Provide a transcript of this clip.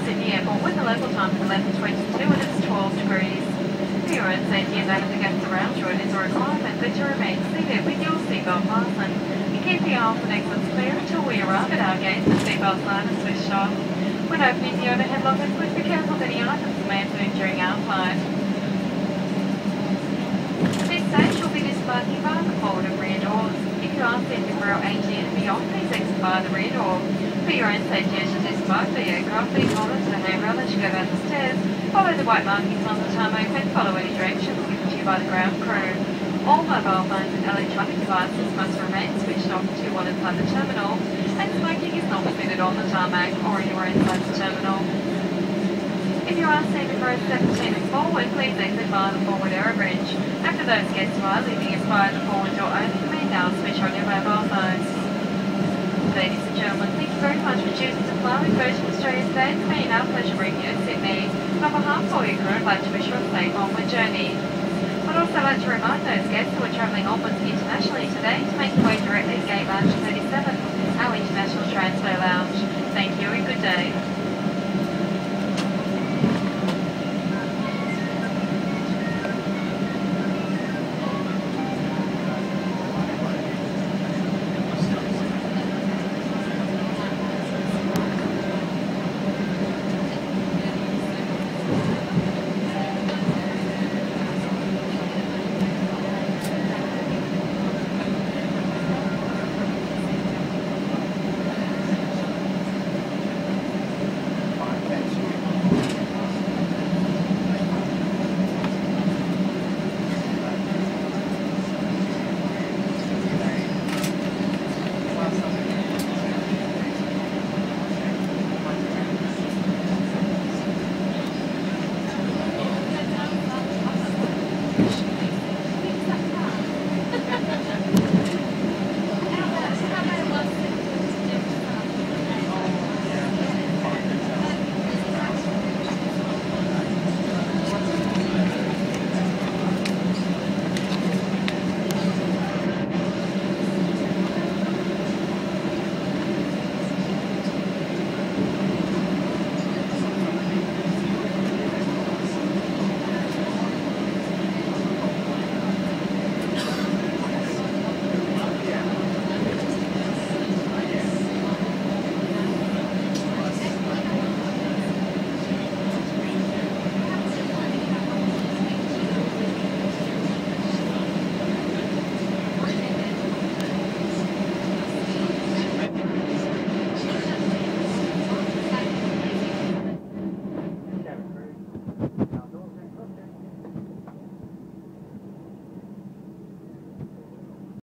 Sydney Airport with the local time of 11:22 and it's 12 degrees. For your own safety and that of the guests around you, it is a requirement that you remain seated with your seatbelt fastened and keep the aisles and exits clear until we arrive at our gate and the seatbelt sign is switched off. When opening the overhead lockers, please be careful of any items that may have moved during our flight. At this stage, you'll be disembarking via the forward and rear doors. If you are seated in row 18 and beyond, please exit via the rear door. For your own safety, as you disembark the aircraft, please hold onto the handrail as you go down the stairs. Follow the white markings on the tarmac and follow any directions given to you by the ground crew. All mobile phones and electronic devices must remain switched off until one inside the terminal, and smoking is not permitted on the tarmac or anywhere inside the terminal. If you are seated in rows 17 and forward, please exit via the forward error bridge. After those guests who are leaving us via the forward door only, you may now switch on your mobile phones. Ladies and gentlemen, thank you very much for choosing to fly with Virgin Australia today. It's been our pleasure bringing you to Sydney. On behalf of all your crew, I'd like to wish you a safe onward journey. I'd also like to remind those guests who are travelling onwards internationally today to make your way direct